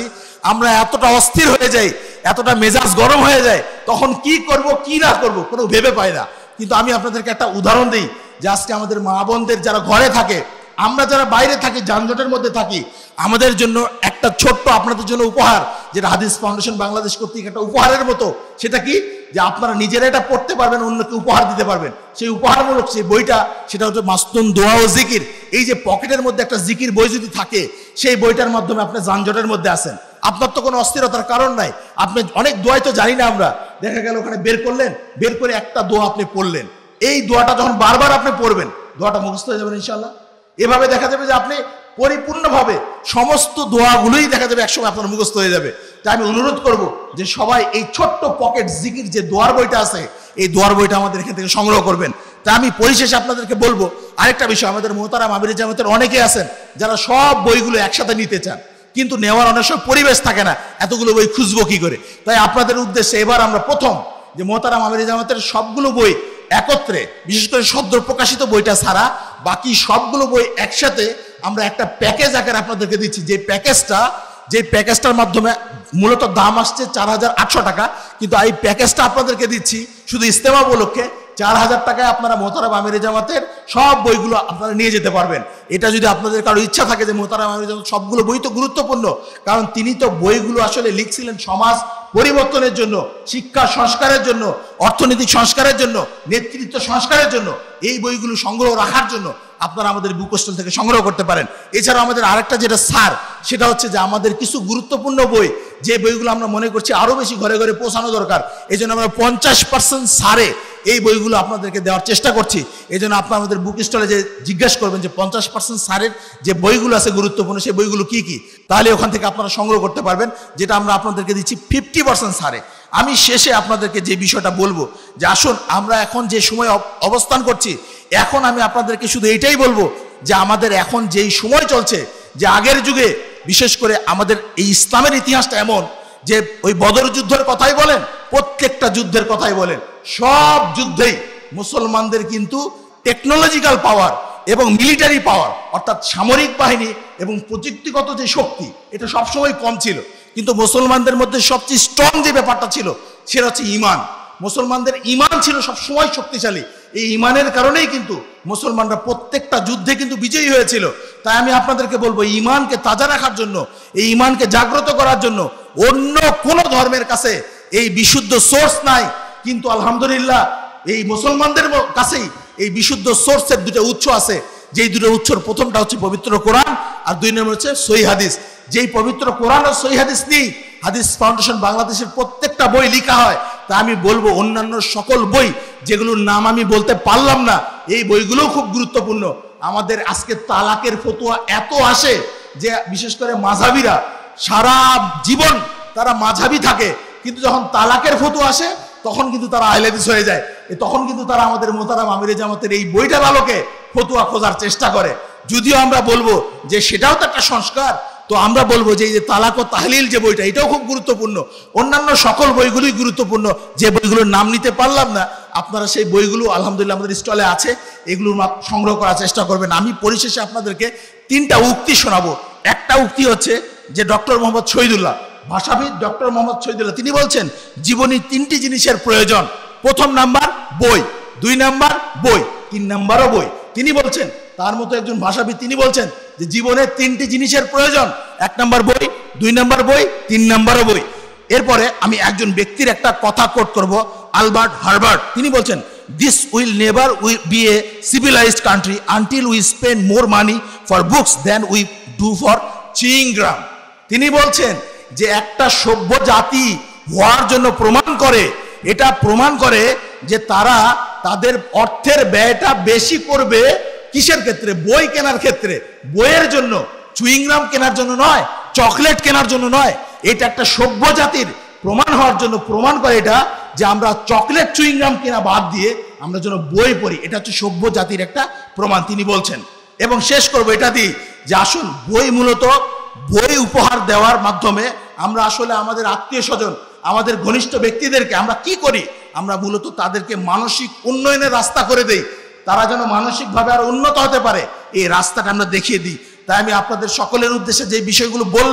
আমরা এতটা অস্থির হয়ে যাই, এতটা মেজাজ গরম হয়ে যায়, তখন কি করব কি না করব কোনো ভেবে পাই না। কিন্তু আমি আপনাদেরকে একটা উদাহরণ দিই যে আজকে আমাদের মা বোনদের যারা ঘরে থাকে, আমরা যারা বাইরে থাকি, যানজটের মধ্যে থাকি, আমাদের জন্য একটা ছোট্ট আপনাদের জন্য উপহার, যেটা হাদিস ফাউন্ডেশন বাংলাদেশ কর্তৃক একটা উপহারের মতো। সেটা কি? যে আপনারা নিজেরা এটা পড়তে পারবেন, অন্যকে উপহার দিতে পারবেন। সেই উপহারমূলক সেই বইটা, সেটা হচ্ছে মাসনুন দোয়া ও জিকির। এই যে পকেটের মধ্যে একটা জিকির বই যদি থাকে, সেই বইটার মাধ্যমে আপনি যানজটের মধ্যে আসেন, আপনার তো কোনো অস্থিরতার কারণ নাই। আপনি অনেক দোয়াই তো জানি না আমরা, দেখা গেল ওখানে বের করলেন, বের করে একটা দোয়া আপনি পড়লেন। এই দোয়াটা যখন বারবার আপনি পড়বেন, দোয়াটা মুখস্থ হয়ে যাবেন ইনশাল্লাহ। এভাবে দেখা যাবে যে আপনি পরিপূর্ণভাবে সমস্ত দোয়াগুলোই দেখা যাবে একসময় আপনার মুখস্থ হয়ে যাবে। তাই আমি অনুরোধ করব যে সবাই এই ছোট্ট পকেট জিকির যে দোয়ার বইটা আছে, এই দোয়ার বইটা আমাদের এখান থেকে সংগ্রহ করবেন। তাই আমি পরিশেষে আপনাদেরকে বলবো আরেকটা বিষয়, আমাদের মোহতারাম আমিরে জামাতের অনেকে আছেন যারা সব বইগুলো একসাথে নিতে চান, কিন্তু নেওয়ার অনেক সময় পরিবেশ থাকে না, এতগুলো বই খুঁজবো কি করে। তাই আপনাদের উদ্দেশ্যে এবার আমরা প্রথম যে মোহতারাম আমিরে জামাতের সবগুলো বই একত্রে, বিশেষ করে সদ্য প্রকাশিত বইটা ছাড়া বাকি সবগুলো বই একসাথে আমরা একটা প্যাকেজ আকারে আপনাদেরকে দিচ্ছি। যে প্যাকেজটা যে প্যাকেজটার মাধ্যমে মূলত দাম আসছে চার হাজার আটশো টাকা, কিন্তু এই প্যাকেজটা আপনাদেরকে দিচ্ছি শুধু ইস্তেমা উপলক্ষে চার হাজার টাকায় আপনারা মোহতারাম আমিরে জামাতের সব বইগুলো আপনারা নিয়ে যেতে পারবেন। এটা যদি আপনাদের কারো ইচ্ছা থাকে যে মোহতারাম আমিরে জামাত সবগুলো বই তো গুরুত্বপূর্ণ, কারণ তিনি তো বইগুলো আসলে লিখছিলেন সমাজ পরিবর্তনের জন্য, শিক্ষা সংস্কারের জন্য, অর্থনৈতিক সংস্কারের জন্য, নেতৃত্ব সংস্কারের জন্য। এই বইগুলো সংগ্রহ রাখার জন্য আপনারা আমাদের বুক স্টল থেকে সংগ্রহ করতে পারেন। এছাড়াও আমাদের আরেকটা যেটা সার, সেটা হচ্ছে যে আমাদের কিছু গুরুত্বপূর্ণ বই, যে বইগুলো আমরা মনে করছি আরো বেশি ঘরে ঘরে পৌঁছানো দরকার, এই জন্য আমরা পঞ্চাশ পার্সেন্ট সারে এই বইগুলো আপনাদেরকে দেওয়ার চেষ্টা করছি। এই জন্য আপনারা আমাদের বুক স্টলে যে জিজ্ঞাসা করবেন যে পঞ্চাশ পার্সেন্ট সারের যে বইগুলো আছে গুরুত্বপূর্ণ, সেই বইগুলো কি কি, তাহলে ওখান থেকে আপনারা সংগ্রহ করতে পারবেন, যেটা আমরা আপনাদেরকে দিচ্ছি ফিফটি পার্সেন্ট সারে। আমি শেষে আপনাদেরকে যে বিষয়টা বলবো যে আসুন আমরা এখন যে সময় অবস্থান করছি, এখন আমি আপনাদেরকে শুধু এইটাই বলবো যে আমাদের এখন যেই সময় চলছে, যে আগের যুগে বিশেষ করে আমাদের এই ইসলামের ইতিহাসটা এমন যে ওই বদর যুদ্ধের কথাই বলেন, প্রত্যেকটা যুদ্ধের কথাই বলেন, সব যুদ্ধেই মুসলমানদের কিন্তু টেকনোলজিক্যাল পাওয়ার এবং মিলিটারি পাওয়ার, অর্থাৎ সামরিক বাহিনী এবং প্রযুক্তিগত যে শক্তি, এটা সবসময় কম ছিল। কিন্তু মুসলমানদের মধ্যে সবচেয়ে স্ট্রং যে ব্যাপারটা ছিল সেটা হচ্ছে ইমান। মুসলমানদের ইমান ছিল সবসময় শক্তিশালী। এই ইমানের কারণেই কিন্তু মুসলমানরা প্রত্যেকটা যুদ্ধে কিন্তু বিজয়ী হয়েছিল। তাই আমি আপনাদেরকে বলবো, ইমানকে তাজা রাখার জন্য, এই ইমানকে জাগ্রত করার জন্য অন্য কোন ধর্মের কাছে এই বিশুদ্ধ সোর্স নাই, কিন্তু আলহামদুলিল্লাহ এই মুসলমানদের কাছেই এই বিশুদ্ধ সোর্সের দুটো উৎস আছে। যেই দুটো উৎসর প্রথমটা হচ্ছে পবিত্র কোরআন, আর দুই নম্বর হচ্ছে সহিহ হাদিস। যেই পবিত্র কোরআন আর সহিহ হাদিস নেই, হাদিস ফাউন্ডেশন বাংলাদেশের প্রত্যেকটা বই লেখা হয়। তা আমি বলবো অন্যান্য সকল বই যেগুলোর নাম আমি বলতে পারলাম না, এই বইগুলোও খুব গুরুত্বপূর্ণ। আমাদের আজকে তালাকের ফতোয়া এত আসে যে বিশেষ করে মাঝহাবিরা সারা জীবন তারা মাঝহাবি থাকে, কিন্তু যখন তালাকের ফতোয়া আসে তখন কিন্তু তারা আহলে হাদিস হয়ে যায়। তখন কিন্তু তারা আমাদের মোহতারাম আমিরে জামাতের এই বইটার আলোকে ফতোয়া খোঁজার চেষ্টা করে। যদিও আমরা বলবো যে সেটাও তো একটা সংস্কার, তো আমরা বলবো যে এই যে তালাক ও তাহলিল যে বইটা, এটাও খুব গুরুত্বপূর্ণ। অন্যান্য সকল বইগুলোই গুরুত্বপূর্ণ, যে বইগুলোর নাম নিতে পারলাম না, আপনারা সেই বইগুলো আলহামদুলিল্লাহ আমাদের স্টলে আছে, এগুলো সংগ্রহ করার চেষ্টা করবেন। আমি পরিশেষে আপনাদেরকে তিনটা উক্তি শোনাবো। একটা উক্তি হচ্ছে যে ডক্টর মোহাম্মদ শহীদুল্লাহ, ভাষাবিদ ডক্টর মোহাম্মদ শহীদুল্লাহ, তিনি বলছেন জীবনে তিনটি জিনিসের প্রয়োজন। প্রথম নাম্বার বই, দুই নাম্বার বই, তিন নাম্বারও বই। তিনি বলছেন, তার মতো একজন ভাষাবিদ, তিনি বলছেন যে জীবনে তিনটি জিনিসের প্রয়োজন, এক নাম্বার বই, দুই নাম্বার বই, তিন নাম্বারও বই। এরপরে আমি একজন ব্যক্তির একটা কথা কোট করব, আলবার্ট হার্বার্ট। তিনি বলছেন, this will never will be a civilised country until we spend more money for books than we do for chewing gum. তিনি বলছেন যে একটা সভ্য জাতি হওয়ার জন্য প্রমাণ করে, এটা প্রমাণ করে যে তারা তাদের অর্থের ব্যয়টা বেশি করবে কিসের ক্ষেত্রে? বই কেনার ক্ষেত্রে। বইয়ের জন্য, চুইংগ্রাম কেনার জন্য নয়, চকলেট কেনার জন্য নয়। এটা একটা সভ্য জাতির প্রমাণ হওয়ার জন্য প্রমাণ করে এটা যে আমরা চকলেট চুইংগ্রাম কেনা বাদ দিয়ে আমরা যেন বই পড়ি, এটা হচ্ছে সভ্য জাতির একটা প্রমাণ, তিনি বলছেন। এবং শেষ করবো এটা দিয়ে যে আসুন বই মূলত বই উপহার দেওয়ার মাধ্যমে আমরা আসলে আমাদের আত্মীয় স্বজন, আমাদের ঘনিষ্ঠ ব্যক্তিদেরকে আমরা কি করি? আমরা মূলত তাদেরকে মানসিক উন্নয়নের রাস্তা করে দেই, তারা যেন মানসিকভাবে আরো উন্নত হতে পারে, এই রাস্তাটা আমরা দেখিয়ে দিই। তাই আমি আপনাদের সকলের উদ্দেশ্যে যে বিষয়গুলো বললাম,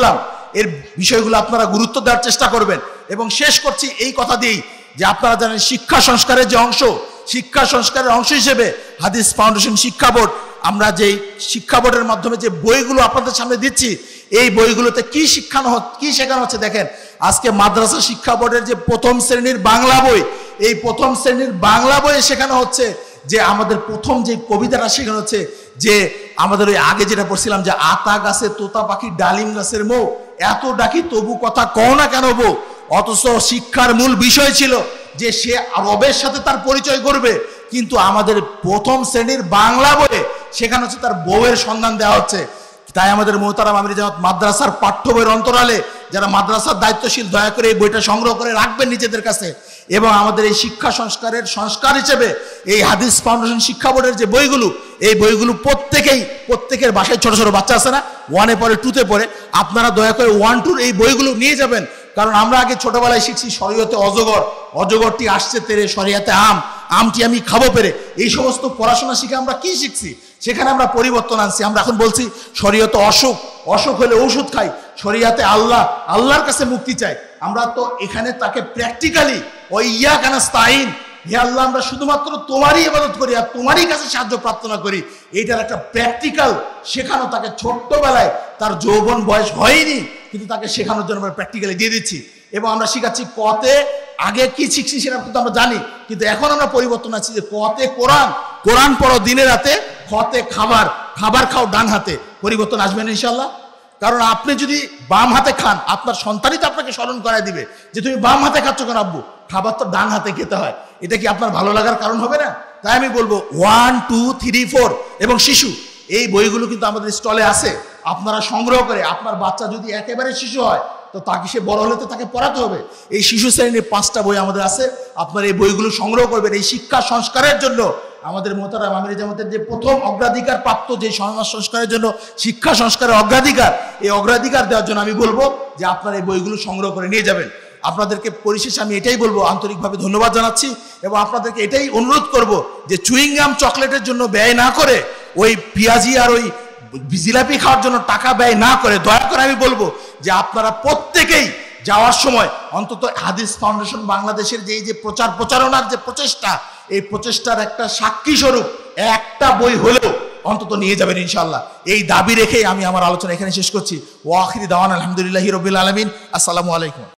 এর বিষয়গুলো আপনারা গুরুত্ব দেওয়ার চেষ্টা করবেন। এবং শেষ করছি এই কথা দিয়েই যে আপনারা জানেন শিক্ষা সংস্কারের যে অংশ, শিক্ষা সংস্কারের অংশ হিসেবে হাদিস ফাউন্ডেশন শিক্ষা বোর্ড, আমরা যেই শিক্ষা বোর্ডের মাধ্যমে যে বইগুলো আপনাদের সামনে দিচ্ছি, এই বইগুলোতে কি শিক্ষানো কি শেখানো হচ্ছে দেখেন। আজকে মাদ্রাসা শিক্ষা বোর্ডের যে প্রথম শ্রেণীর বাংলা বই, এই প্রথম শ্রেণীর বাংলা বইয়ে শেখানো হচ্ছে যে আমাদের প্রথম যে কবিতাটা শেখানো হচ্ছে যে আমাদের ওই আগে যেটা পড়ছিলাম যে আতা গাছে তোতা পাখি ডালিম গাছের মৌ, এত ডাকি তবু কথা কও না কেন বউ। অথচ শিক্ষার মূল বিষয় ছিল যে সে রবের সাথে তার পরিচয় করবে, কিন্তু আমাদের প্রথম শ্রেণীর বাংলা বইয়ে সেখানে হচ্ছে তার বউয়ের সন্ধান দেওয়া হচ্ছে। তাই আমাদের মোহতারাম আমির জামাত মাদ্রাসার পাঠ্য বইয়ের অন্তরালে যারা মাদ্রাসার দায়িত্বশীল, দয়া করে এই বইটা সংগ্রহ করে রাখবেন নিজেদের কাছে। এবং আমাদের এই শিক্ষা সংস্কারের সংস্কার হিসেবে এই হাদিস ফাউন্ডেশন শিক্ষা বোর্ডের যে বইগুলো, এই বইগুলো প্রত্যেকেই প্রত্যেকের বাসায় ছোট ছোট বাচ্চা আছে না, ওয়ানে পড়ে টুতে পড়ে, আপনারা দয়া করে ওয়ান টুর এই বইগুলো নিয়ে যাবেন। কারণ আমরা আগে ছোটবেলায় শিখছি শরীয়তে অজগর, অজগরটি আসছে তেরে, শরিয়াতে আম, আমটি আমি খাবো পেরে। এই সমস্ত পড়াশোনা শিখে আমরা কি শিখছি? সেখানে আমরা পরিবর্তন আনছি। আমরা এখন বলছি শরীয়তে অসুখ, অসুখ হলে ওষুধ খাই, শরিয়াতে আল্লাহ, আল্লাহর কাছে মুক্তি চাই। আমরা তো এখানে তাকে প্র্যাকটিক্যালি ওই ইয়া কানাস্তাইন, হে আল্লাহ আমরা শুধুমাত্র তোমারই ইবাদত করি আর তোমারই কাছে সাহায্য প্রার্থনা করি, এইটার একটা প্র্যাকটিক্যাল শেখানো তাকে ছোট্টবেলায়, তার যৌবন বয়স হয়নি কিন্তু তাকে শেখানোর জন্য আমরা প্র্যাকটিক্যালি দিয়ে দিচ্ছি। এবং আমরা শিখাচ্ছি কতে, আগে কি শিখছি সেটা কিন্তু আমরা জানি, কিন্তু এখন আমরা পরিবর্তন আছি যে কতে কোরআন, কোরআন পড়ো দিনে রাতে, খতে খাবার, খাবার খাও ডান হাতে। পরিবর্তন আসবেন ইনশাল্লাহ। কারণ আপনি যদি বাম হাতে খান, আপনার সন্তানই তো আপনাকে স্মরণ করায় দিবে যে তুমি বাম হাতে খাচ্ছ কেন আব্বু, খাবার তো ডান হাতে খেতে হয়। এটা কি আপনার ভালো লাগার কারণ হবে না? তাই আমি বলবো ওয়ান টু থ্রি ফোর এবং শিশু, এই বইগুলো কিন্তু আমাদের স্টলে আছে, আপনারা সংগ্রহ করে, আপনার বাচ্চা যদি একেবারে শিশু হয় তো তাকে, সে বড় হলে তো তাকে পড়াতে হবে। এই শিশু শ্রেণীর পাঁচটা বই আমাদের আছে, আপনারা এই বইগুলো সংগ্রহ করবেন। এই শিক্ষা সংস্কারের জন্য আমাদের মোহতারাম আমির জামাতের যে প্রথম অগ্রাধিকার প্রাপ্ত যে সমাজ সংস্কারের জন্য শিক্ষা সংস্কারের অগ্রাধিকার, এই অগ্রাধিকার দেওয়ার জন্য আমি বলবো যে আপনারা এই বইগুলো সংগ্রহ করে নিয়ে যাবেন। আপনাদেরকে পরিশেষে আমি এটাই বলবো, আন্তরিকভাবে ধন্যবাদ জানাচ্ছি এবং আপনাদেরকে এটাই অনুরোধ করব যে চুইংগাম চকলেটের জন্য ব্যয় না করে, ওই পেঁয়াজি আর ওই জিলাপি খাওয়ার জন্য টাকা ব্যয় না করে, দয়া করে আমি বলবো যে আপনারা প্রত্যেকেই যাওয়ার সময় অন্তত হাদিস ফাউন্ডেশন বাংলাদেশের যে এই যে প্রচার প্রচারণার যে প্রচেষ্টা, এই প্রচেষ্টার একটা সাক্ষী স্বরূপ একটা বই হলেও অন্তত নিয়ে যাবেন ইনশাআল্লাহ। এই দাবি রেখে আমি আমার আলোচনা এখানে শেষ করছি। ওয়া আখিরি দাওয়ানা আলহামদুলিল্লাহি রাব্বিল আলামিন। আসসালামু আলাইকুম।